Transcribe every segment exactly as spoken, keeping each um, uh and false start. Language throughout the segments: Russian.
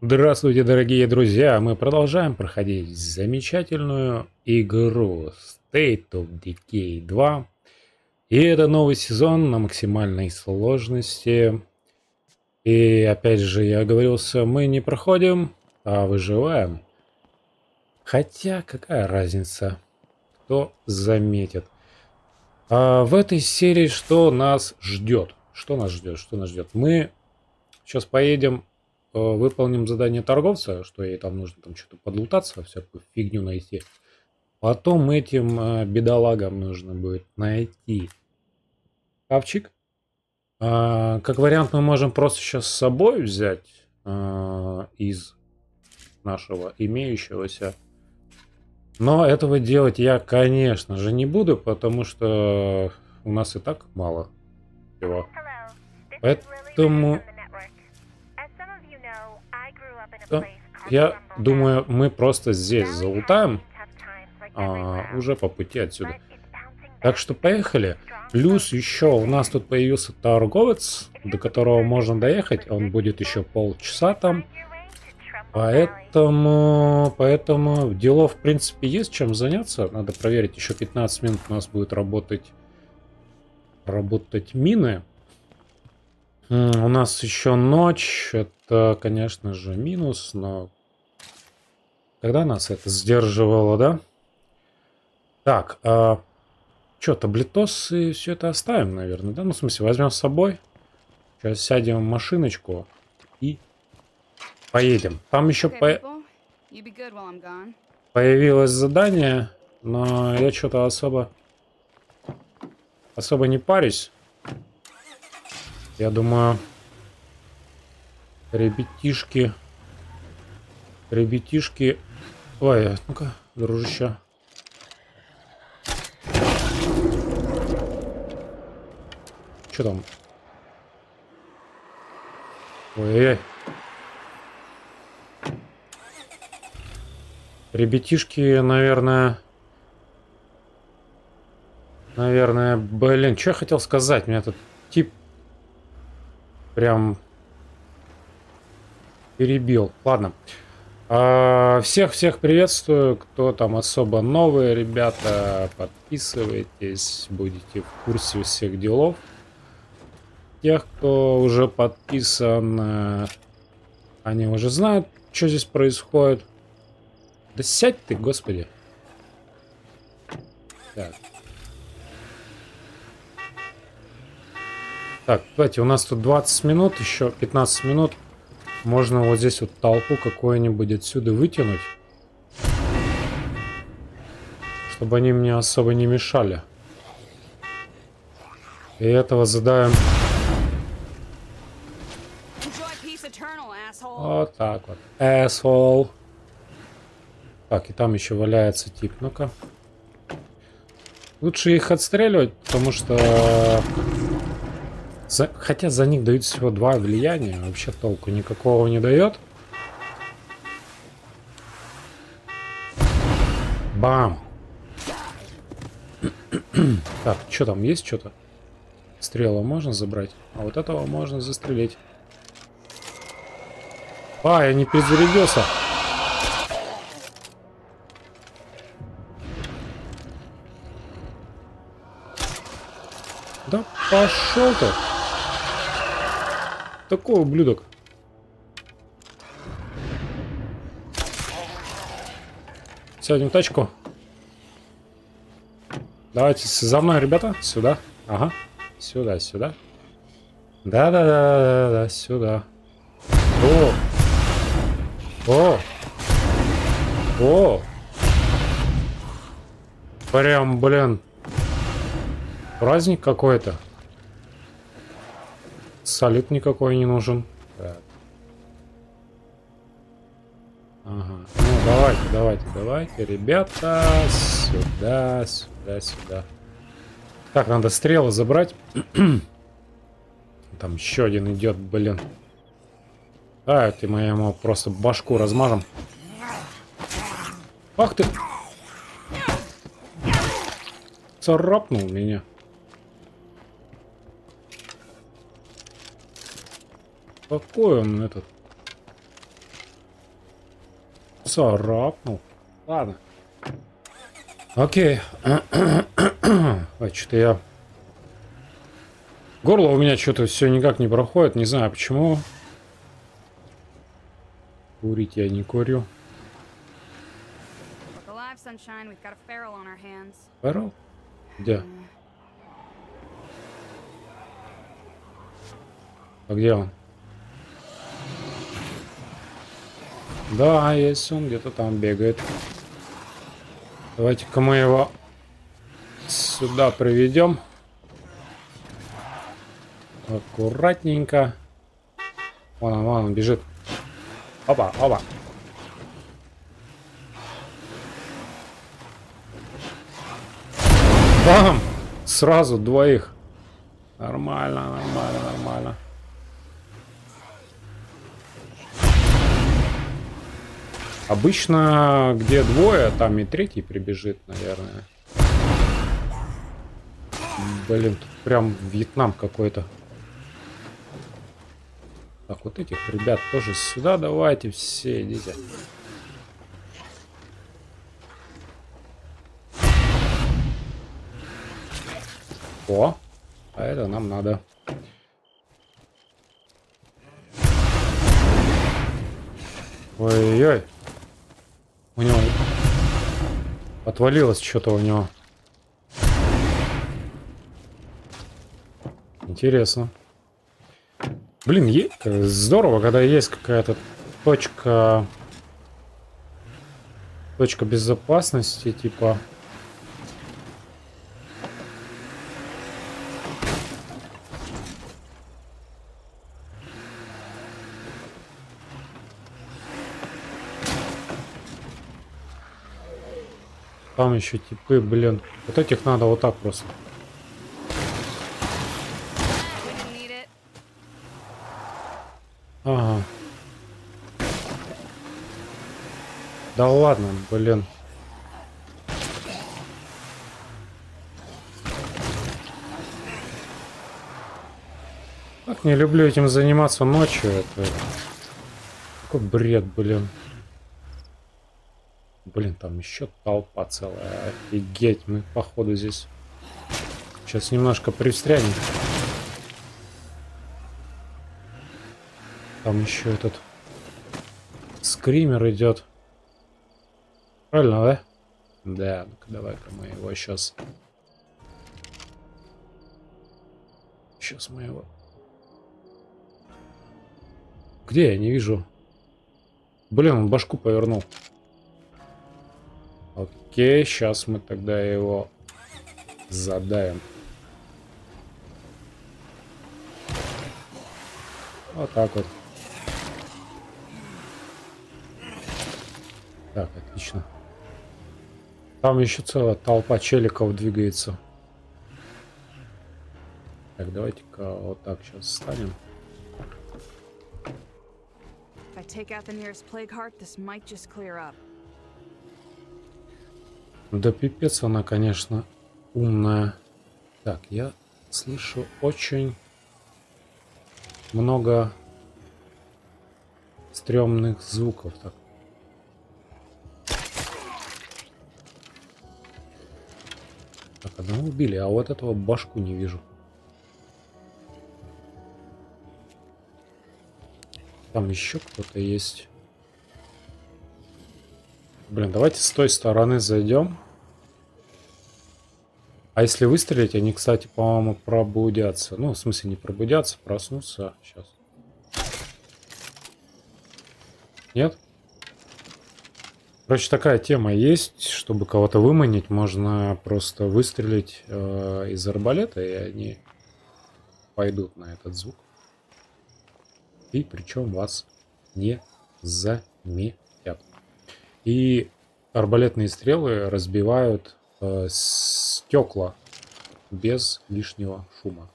Здравствуйте, дорогие друзья! Мы продолжаем проходить замечательную игру State of Decay два. И это новый сезон на максимальной сложности. И опять же, я оговорился, мы не проходим, а выживаем. Хотя, какая разница, кто заметит. А в этой серии что нас ждет? Что нас ждет? Что нас ждет? Мы сейчас поедем... Выполним задание торговца, что ей там нужно там что-то подлутаться, всякую фигню найти. Потом этим э, бедолагам нужно будет найти шкафчик. А, как вариант, мы можем просто сейчас с собой взять а, из нашего имеющегося. Но этого делать я, конечно же, не буду, потому что у нас и так мало всего. Поэтому... Я думаю, мы просто здесь залутаем а, уже по пути отсюда. Так что поехали. Плюс еще у нас тут появился торговец, до которого можно доехать. Он будет еще полчаса там. Поэтому, поэтому делов в принципе есть чем заняться. Надо проверить. Еще пятнадцать минут у нас будет работать, работать мины. У нас еще ночь. Это, конечно же, минус, но... Когда нас это сдерживало, да? Так, а... что, таблетосы и все это оставим, наверное, да? Ну, в смысле, возьмем с собой. Сейчас сядем в машиночку и поедем. Там еще по... появилось задание, но я что-то особо... Особо не парюсь. Я думаю... Ребятишки... Ребятишки... Ой, ну-ка, дружище. Что там? Ой-ой-ой. Ребятишки, наверное... Наверное, блин, что я хотел сказать? Меня этот тип прям перебил. Ладно. Всех-всех приветствую, кто там особо новые, ребята, подписывайтесь, будете в курсе всех делов. Тех, кто уже подписан, они уже знают, что здесь происходит. Да сядь ты, господи. Так. Так, давайте, у нас тут двадцать минут, еще пятнадцать минут. Можно вот здесь вот толпу какую-нибудь отсюда вытянуть. Чтобы они мне особо не мешали. И этого задаем. Вот так вот. Asshole. Так, и там еще валяется тип. Ну-ка. Лучше их отстреливать, потому что... За... Хотя за них дают всего два влияния, вообще толку никакого не дает. Бам! Так, что там, есть что-то? Стрела можно забрать, а вот этого можно застрелить. А, я не перезарядился. Да пошел ты! Такой ублюдок. Сядем в тачку. Давайте за мной, ребята. Сюда. Ага. Сюда, сюда. Да-да-да-да-да, сюда. О! О! О! Прям, блин. Праздник какой-то. Салют никакой не нужен. Так. Ага. Ну, давайте, давайте, давайте, ребята. Сюда, сюда, сюда. Так, надо стрелы забрать. Там еще один идет, блин. Давайте мы ему просто башку размажем. Ах ты! Царапнул меня. Какой он этот? царапнул. Ладно. Окей. А что-то я... Горло у меня что-то все никак не проходит. Не знаю почему. Курить я не курю. Феррел? Где? А где он? Да, есть он, где-то там бегает. Давайте-ка мы его сюда приведем. Аккуратненько. Вон он, вон он бежит. Опа, опа. Бам! Сразу двоих. Нормально, нормально, нормально. Обычно, где двое, там и третий прибежит, наверное. Блин, тут прям Вьетнам какой-то. Так, вот этих ребят тоже сюда давайте, все идите. О, а это нам надо. Ой-ой-ой. У него отвалилось что-то у него. Интересно. Блин, е здорово, когда есть какая-то точка... Точка безопасности, типа... Там еще типы, блин. Вот этих надо вот так просто. Ага. Да ладно, блин. Как не люблю этим заниматься ночью. Это... Какой бред, блин. Блин, там еще толпа целая. Офигеть, мы походу здесь сейчас немножко пристрянем. Там еще этот скример идет. Правильно, да? Да, ну-ка давай-ка мы его сейчас... Сейчас мы его... Где? Я не вижу. Блин, он башку повернул. Окей, сейчас мы тогда его задавим. Вот так вот. Так, отлично. Там еще целая толпа челиков двигается. Так, давайте-ка вот так сейчас встанем. Да пипец она, конечно, умная. Так, я слышу очень много стрёмных звуков. Так. Так, одного убили, а вот этого башку не вижу. Там еще кто-то есть. Блин, давайте с той стороны зайдем. А если выстрелить, они, кстати, по-моему, пробудятся. Ну, в смысле, не пробудятся, проснутся. Сейчас. Нет? Короче, такая тема есть. Чтобы кого-то выманить, можно просто выстрелить э, из арбалета, и они пойдут на этот звук. И причем вас не заметят. И арбалетные стрелы разбивают э, стекла без лишнего шума.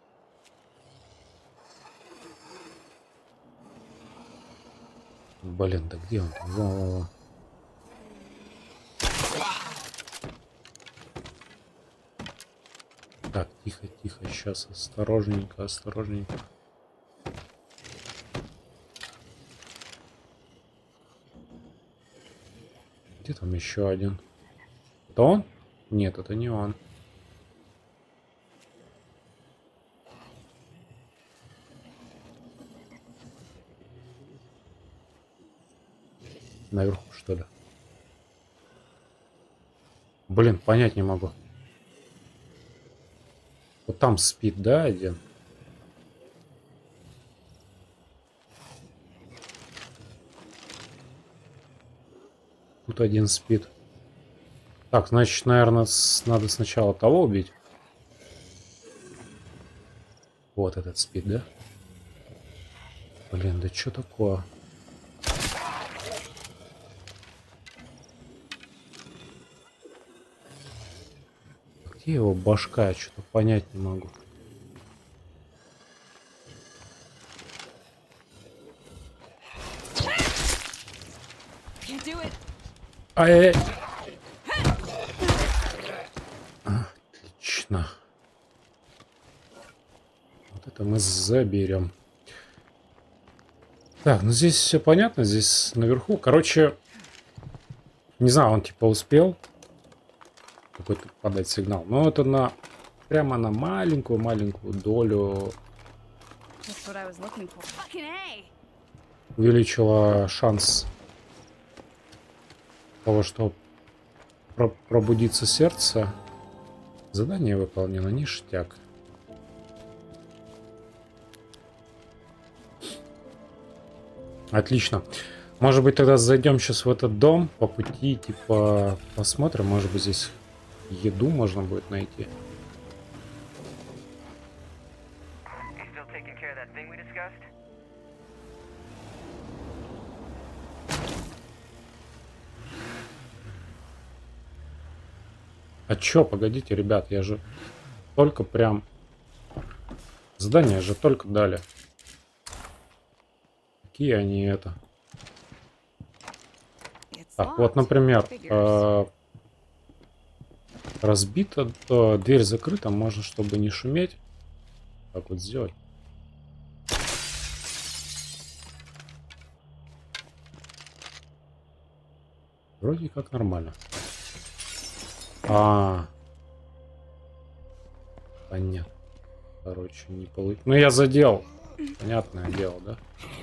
Блин, да где он там? Во -во -во. Так, тихо, тихо, сейчас осторожненько, осторожненько. Где там еще один? Это он? Нет, это не он. Наверху, что ли? Блин, понять не могу. Вот там спит, да, один? Тут один спит. Так, значит, наверное, с... надо сначала того убить. Вот этот спит, да? Блин, да что такое? Где его башка? Я что-то понять не могу. Ай-яй-яй. Отлично. Вот это мы заберем. Так, ну здесь все понятно. Здесь наверху. Короче, не знаю, он типа успел какой-то подать сигнал. Но это на прямо на маленькую-маленькую долю увеличила шанс того, что про пробудится сердце. Задание выполнено, ништяк. Отлично. Может быть, тогда зайдем сейчас в этот дом по пути, типа посмотрим, может быть, здесь еду можно будет найти. А чё, погодите, ребят, я же только прям... Задание же только дали. Какие они это? Так, вот, например, э, разбита, э, дверь закрыта, можно, чтобы не шуметь. Так вот сделать. Вроде как нормально. А, понятно. Короче, не получилось. Ну, я задел. Понятное дело, да?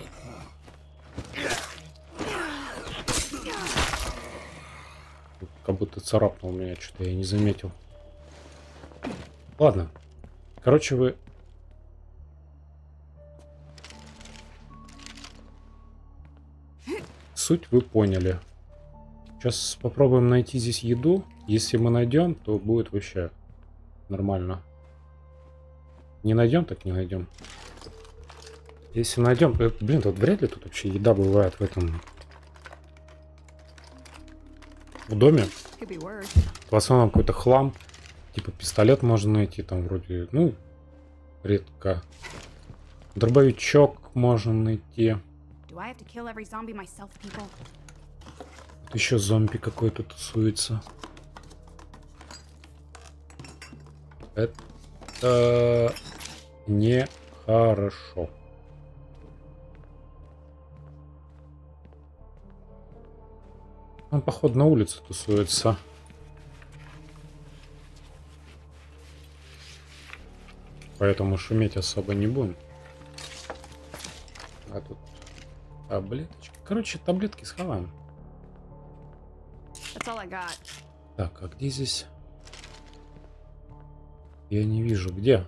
Как будто царапнул меня, что-то я не заметил. Ладно. Короче, вы... Суть вы поняли. Сейчас попробуем найти здесь еду. Если мы найдем, то будет вообще нормально. Не найдем, так не найдем. Если найдем... Э, блин, тут вряд ли тут вообще еда бывает в этом... В доме. В основном какой-то хлам. Типа пистолет можно найти там вроде... Ну, редко. Дробовичок можно найти. Еще зомби какой-то тусуется. Это нехорошо. Он, походу, на улице тусуется. Поэтому шуметь особо не будем. А тут таблеточки. Короче, таблетки схаваем. Так, а где здесь? Я не вижу, где?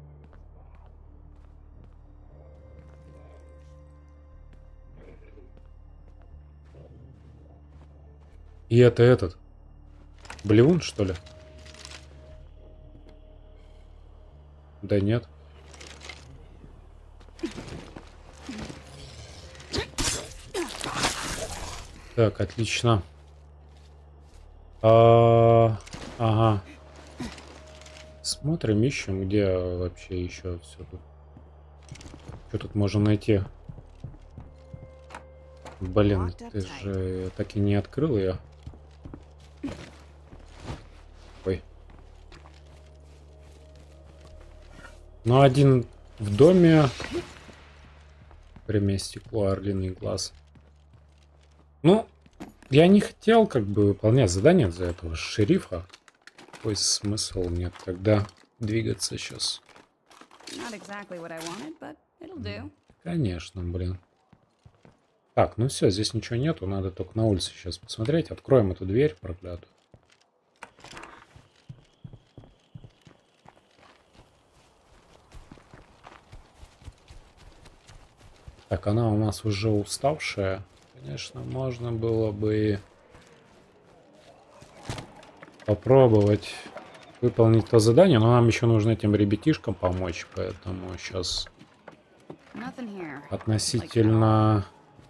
И это этот. Блевун, что ли? Да нет. Так, отлично. А, ага. Смотрим, ищем, где вообще еще все тут. Что тут можно найти? Блин, ты же так и не открыл ее. Ой. Ну, один в доме. Прямое стекло, орлиный глаз. Ну, я не хотел как бы выполнять задание за этого шерифа. Какой смысл мне тогда двигаться сейчас? Exactly wanted, Конечно, блин. Так, ну все, здесь ничего нету. Надо только на улице сейчас посмотреть. Откроем эту дверь проклятую. Так, она у нас уже уставшая. Конечно, можно было бы попробовать выполнить то задание, но нам еще нужно этим ребятишкам помочь, поэтому сейчас относительно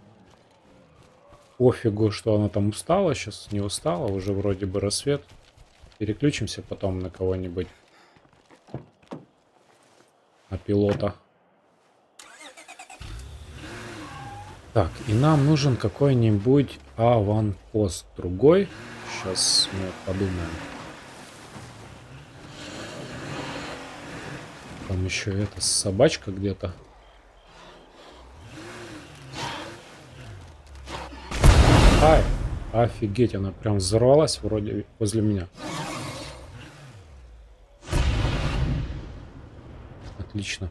пофигу, что она там устала, сейчас не устала, уже вроде бы рассвет. Переключимся потом на кого-нибудь, на пилота. Так, и нам нужен какой-нибудь аванпост другой. Сейчас мы подумаем. Там еще эта собачка где-то. Ай, офигеть, она прям взорвалась вроде возле меня. Отлично.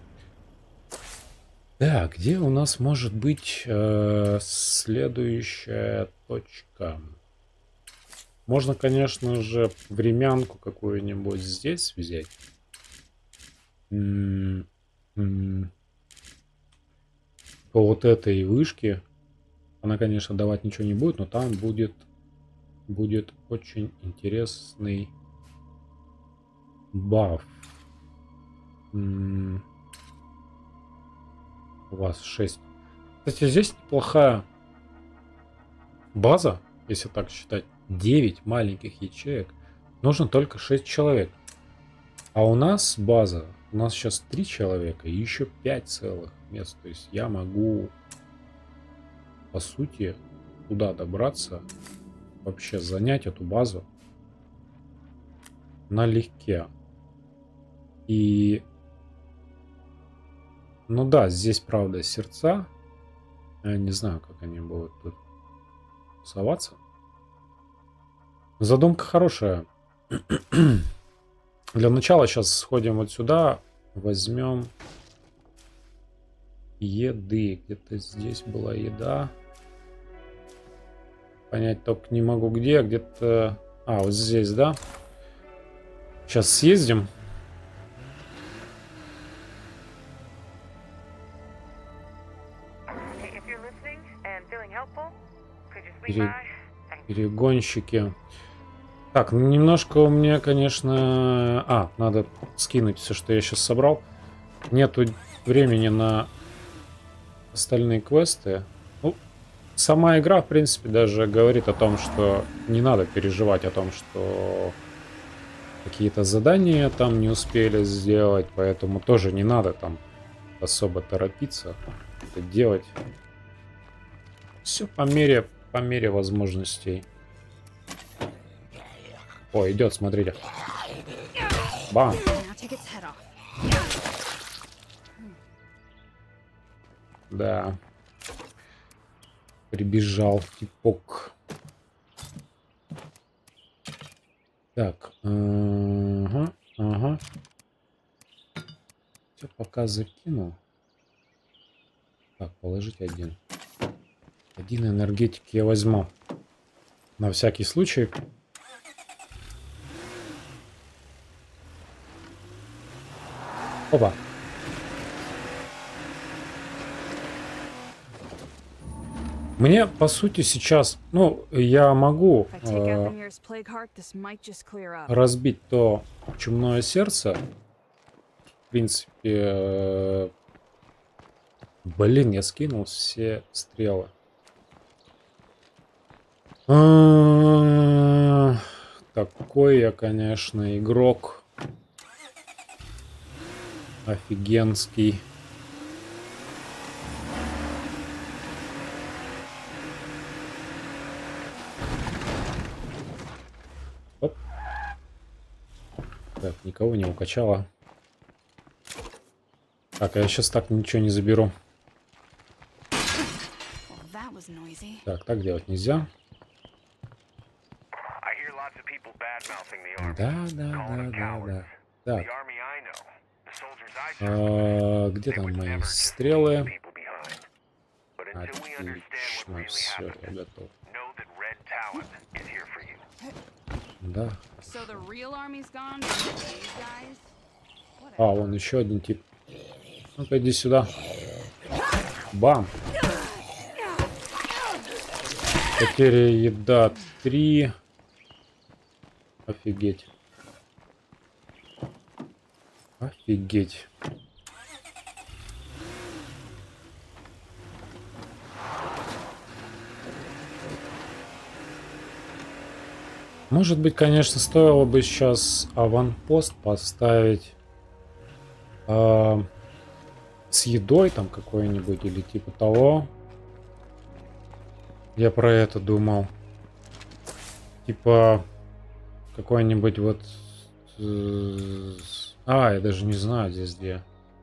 Да, где у нас может быть э, следующая точка? Можно, конечно же, времянку какую-нибудь здесь взять. М -м По вот этой вышке. Она, конечно, давать ничего не будет, но там будет, будет очень интересный баф. М У вас шесть. Кстати, здесь неплохая база, если так считать. девять маленьких ячеек. Нужно только шесть человек. А у нас база. У нас сейчас три человека и еще пять целых мест. То есть я могу, по сути, туда добраться. Вообще занять эту базу налегке. И... Ну да, здесь, правда, сердца. Я не знаю, как они будут тут соваться. Задумка хорошая. Для начала сейчас сходим вот сюда. Возьмем еды. Где-то здесь была еда. Понять только не могу где. Где-то... А, вот здесь, да? Сейчас съездим. Пере... Перегонщики. Так, ну немножко у меня, конечно... А, надо скинуть все, что я сейчас собрал. Нету времени на остальные квесты. Ну, сама игра, в принципе, даже говорит о том, что не надо переживать о том, что какие-то задания там не успели сделать, поэтому тоже не надо там особо торопиться это делать. Все по мере, по мере возможностей. О, идет, смотрите. Бам. Да. Прибежал типок. Так. Ага, ага. Все, пока закину. Так, положить один. Один энергетик я возьму. На всякий случай. Опа. Мне, по сути, сейчас... Ну, я могу э, разбить то чумное сердце. В принципе... Э, блин, я скинул все стрелы. А-а-а, такой я, конечно, игрок. Офигенский. Оп. Так, никого не укачало. Так, а я сейчас так ничего не заберу. Так, так делать нельзя. Да, да, да, да, да. Так. А, где там мои стрелы? Отлично, все, я готов. Да. So the real army's gone, but these guys? А, вон еще один тип. Ну-ка, иди сюда. Бам. Потеря еда три. Офигеть. Офигеть. Может быть, конечно, стоило бы сейчас аванпост поставить э, с едой там какой-нибудь или типа того. Я про это думал. Типа какой-нибудь вот... Э, а, я даже не знаю здесь где.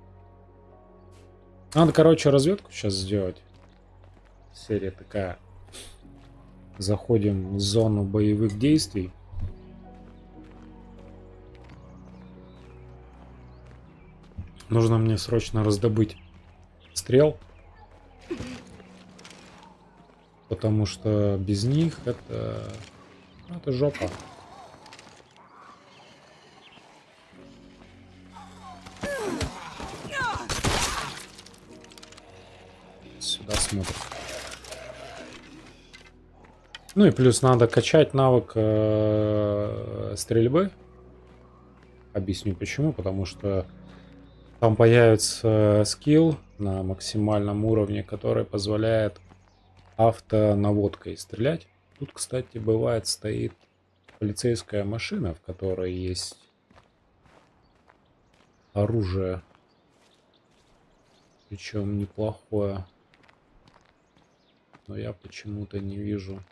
Надо, короче, разведку сейчас сделать. Серия такая. Заходим в зону боевых действий. Нужно мне срочно раздобыть стрел. Потому что без них это... Ну, это жопа. Сюда смотрим. Ну и плюс надо качать навык э, стрельбы. Объясню почему. Потому что там появится скилл на максимальном уровне, который позволяет автонаводкой стрелять. Тут, кстати, бывает стоит полицейская машина, в которой есть оружие. Причем неплохое. Но я почему-то не вижу.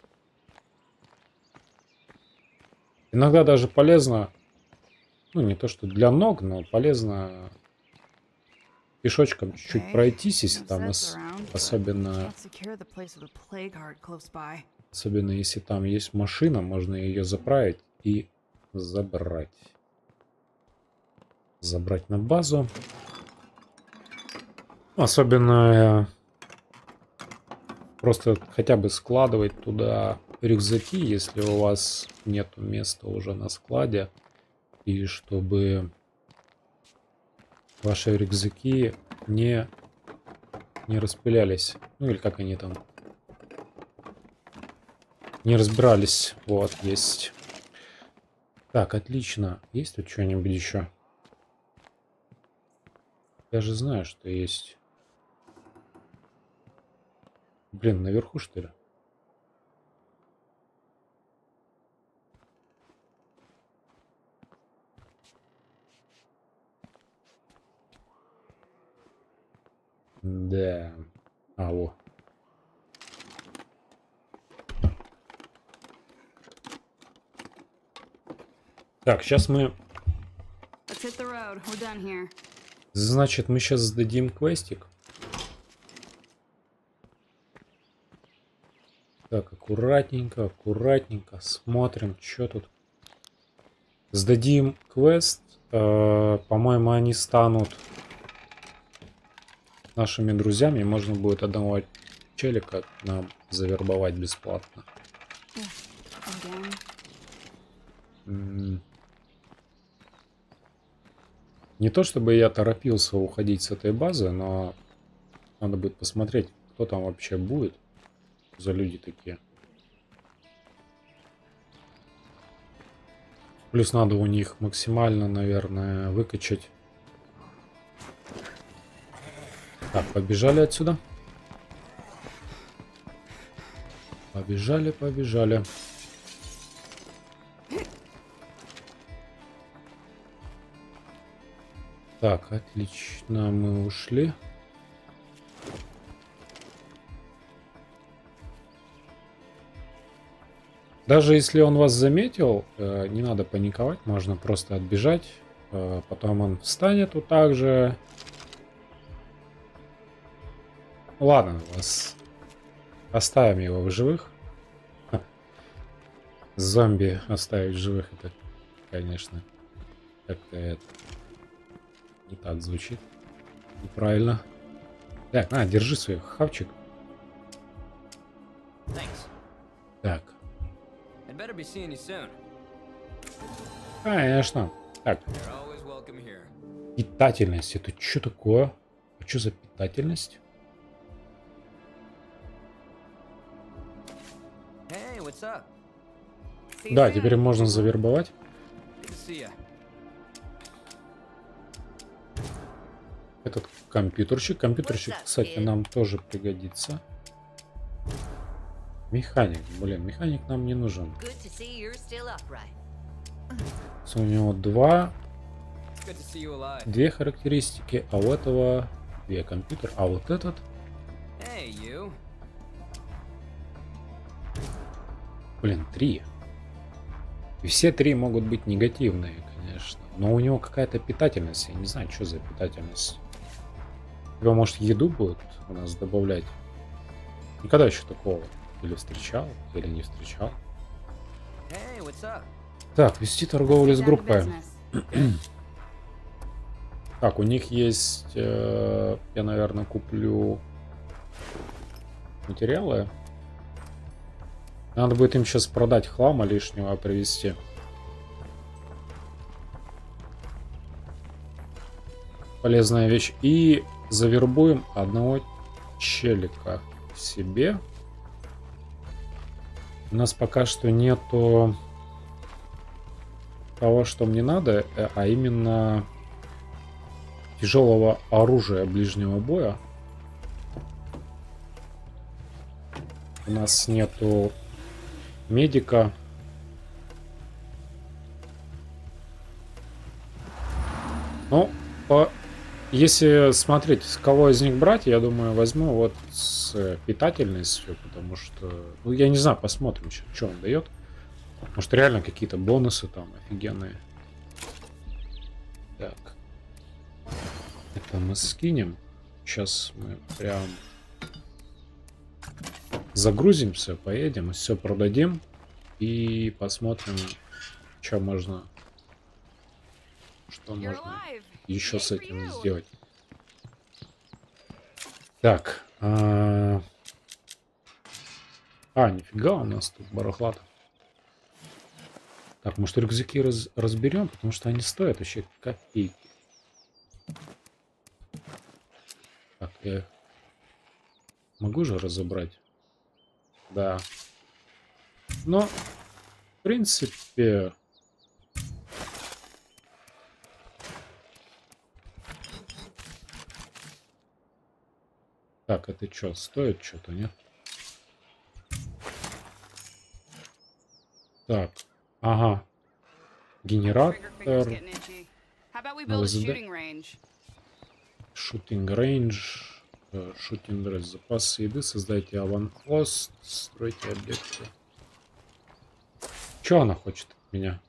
Иногда даже полезно, ну не то что для ног, но полезно пешочком чуть-чуть okay. пройтись, если там ос особенно, особенно если там есть машина, можно ее заправить и забрать. Забрать на базу. Особенно просто хотя бы складывать туда рюкзаки, если у вас нету места уже на складе, и чтобы ваши рюкзаки не не распылялись, ну или как они там не разбирались. Вот есть. Так, отлично. Есть тут что-нибудь еще? Я же знаю, что есть. Блин, наверху что ли? Да. А, во. Так, сейчас мы... Значит, мы сейчас сдадим квестик. Так, аккуратненько, аккуратненько. Смотрим, что тут. Сдадим квест. Э, по-моему, они станут нашими друзьями. Можно будет одного челика нам завербовать бесплатно. Не то чтобы я торопился уходить с этой базы, но надо будет посмотреть, кто там вообще будет за люди такие. Плюс надо у них максимально, наверное, выкачать. Так, побежали отсюда. Побежали, побежали. Так, отлично, мы ушли. Даже если он вас заметил, э, не надо паниковать, можно просто отбежать. Э, потом он встанет вот так же. Ладно, вас оставим его в живых. зомби оставить живых, это, конечно, как-то это не так звучит. Неправильно. Так, на, держи свой хавчик. Так. Конечно. Так. Питательность. Это что такое? А что за питательность? Да, теперь можно завербовать. Этот компьютерщик. Компьютерщик, кстати, нам тоже пригодится. Механик. Блин, механик нам не нужен. У него два. Две характеристики, а у этого две компьютер. А вот этот... Блин, три. И все три могут быть негативные, конечно. Но у него какая-то питательность. Я не знаю, что за питательность. Его, может, еду будут у нас добавлять? Никогда еще такого. Или встречал, или не встречал. Так, вести торговлю с группой. Так, у них есть... Э, я, наверное, куплю материалы. Надо будет им сейчас продать хлама лишнего, привезти. Полезная вещь. И завербуем одного челика себе. У нас пока что нету того, что мне надо, а именно тяжелого оружия ближнего боя. У нас нету медика. Ну, по... если смотреть, с кого из них брать, я думаю, возьму вот с питательностью, потому что, ну, я не знаю, посмотрим, что он дает. Может, реально какие-то бонусы там офигенные. Так. Это мы скинем. Сейчас мы прям загрузимся, поедем, все продадим и посмотрим, что можно, что можно еще с этим сделать. Так. А, а нифига у нас тут барахлата. Так, может, рюкзаки раз, разберем, потому что они стоят вообще копейки. Так, я могу же разобрать? Да. Но, в принципе... Так, это что, стоит что-то, нет? Так, ага. Генератор. Шутинг рейндж. Шутинг рейндж. Запасы еды. Создайте аванпост. Стройте объекты. Что она хочет от меня?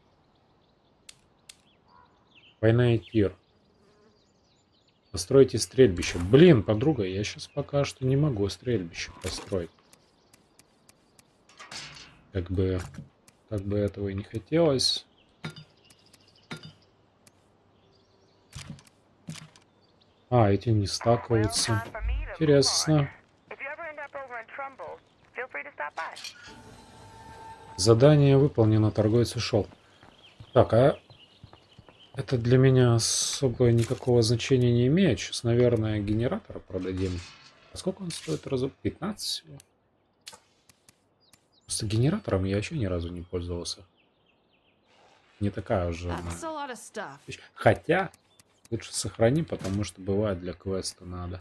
Война и тир. Постройте стрельбище. Блин, подруга, я сейчас пока что не могу стрельбище построить. Как бы, как бы этого и не хотелось. А, эти не стакаются. Интересно. Задание выполнено, торговец ушел. Так, а это для меня особо никакого значения не имеет. Сейчас, наверное, генератора продадим. А сколько он стоит? Разу пятнадцать всего? Просто генератором я вообще ни разу не пользовался. Не такая уже. Хотя лучше сохрани, потому что бывает для квеста надо.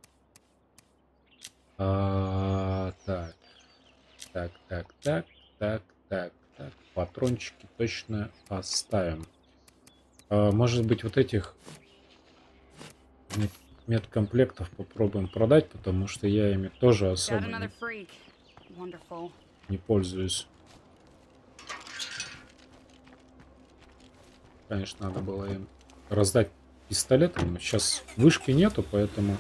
А, так. Так, так, так, так, так, так. Патрончики точно оставим. А, может быть, вот этих мед медкомплектов попробуем продать, потому что я ими тоже особо не, не пользуюсь. Конечно, надо было им раздать пистолетом. Сейчас вышки нету, поэтому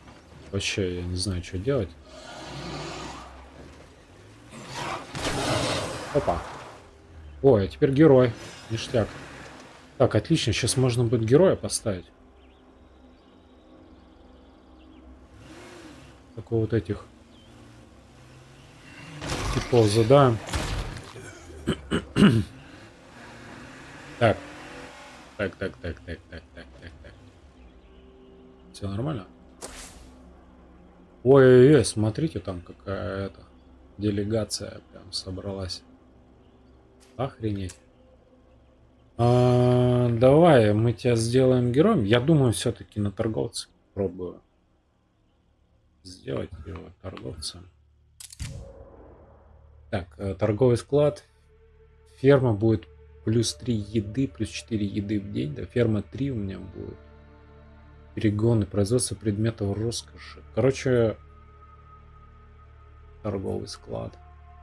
вообще я не знаю, что делать. Опа. Ой, а теперь герой. Ништяк. Так, отлично. Сейчас можно будет героя поставить. Такой вот этих типов задаем. Так. Так, так, так, так, так, так, так, так. Все нормально? Ой-ой-ой, смотрите, там какая-то делегация прям собралась. Охренеть. А, давай мы тебя сделаем героем. Я думаю, все-таки на торговца пробую сделать его торговцем. Так, торговый склад. Ферма будет плюс три еды, плюс четыре еды в день. Да, ферма три у меня будет. Перегоны, производство предметов роскоши. Короче, торговый склад.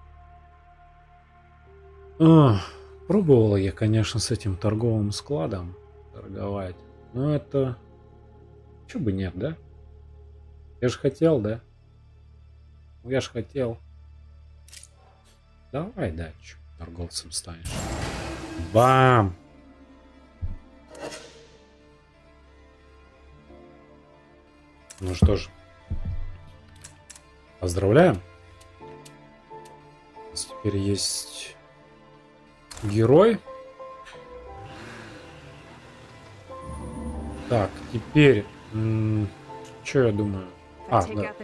А, пробовала я, конечно, с этим торговым складом торговать. Но это... Чё бы нет, да? Я же хотел, да? Я же хотел. Давай, да, чё, торговцем станешь. Бам! Ну что ж, поздравляем. У нас теперь есть герой. Так, теперь, что я думаю? А, да.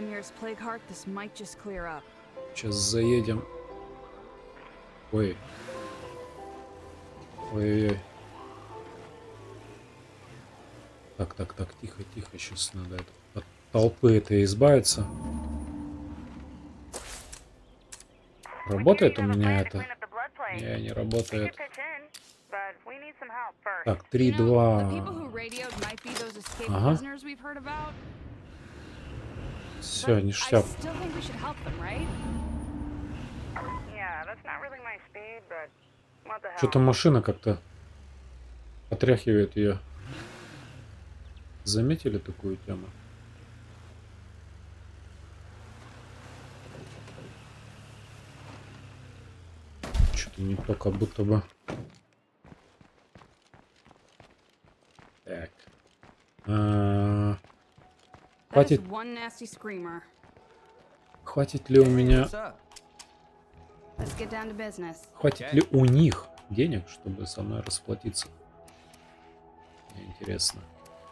Сейчас заедем. Ой. Ой-ой-ой. Так, так, так, тихо, тихо. Сейчас надо это, от толпы это избавиться. Работает у меня это? Не, не работает. Так, три, два. Ага. Все, ништяк. Что-то машина как-то отряхивает ее. Заметили такую тему? Что-то не то, как будто бы. Так. А... Хватит. Хватит ли у меня? Хватит ли у них денег, чтобы со мной расплатиться? Мне интересно.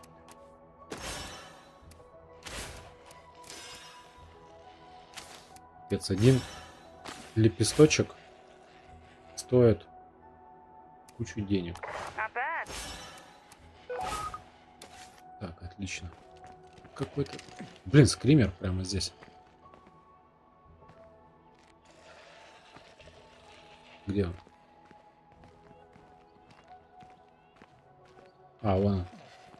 Пец один лепесточек стоит кучу денег. Так, отлично. Какой-то... Блин, скример прямо здесь. Где он? А, вон он.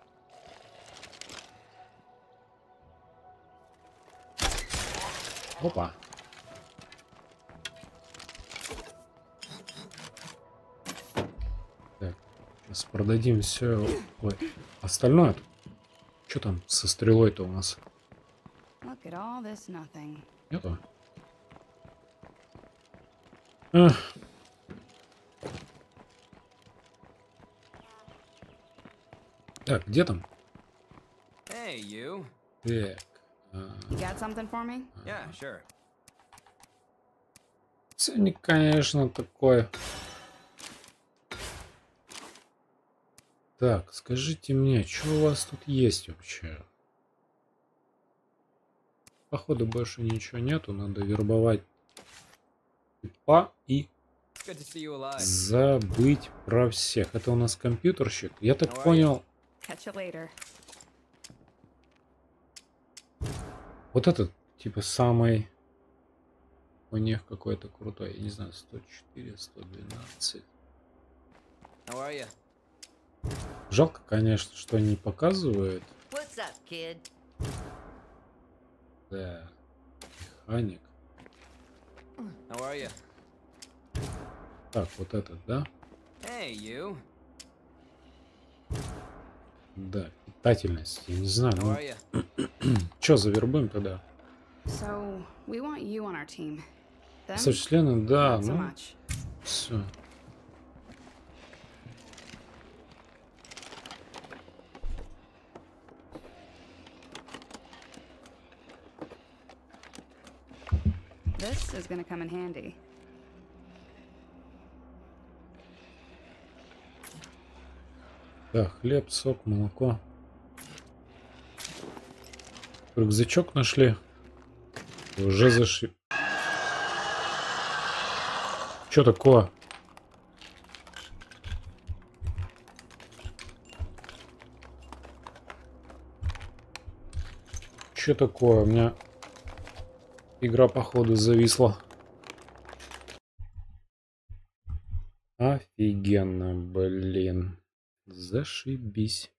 Опа. Так, сейчас продадим все. Ой, остальное. Что там со стрелой-то у нас? Нету? Эх. Так, где там? Hey, you. Так. А... Yeah, Ценник, конечно, такой. Так, скажите мне, что у вас тут есть вообще? Походу больше ничего нету, надо вербовать типа и забыть про всех. Это у нас компьютерщик. Я так понял. Вот этот, типа, самый у них какой-то крутой. Я не знаю, сто четыре, сто двенадцать. Жалко, конечно, что не показывает. Up, Да. Механик. Так, вот этот, да? Hey, you. Да, питательность. Я не знаю, ну... Чё, завербуем тогда? So, we want you on our team. Them? Осуществленно, да, Not so ну... much. Все. This is gonna come in handy. Так, хлеб, сок, молоко. Рюкзачок нашли. Уже зашли. Что такое? Что такое? У меня игра, походу, зависла. Офигенно, блин. Зашибись.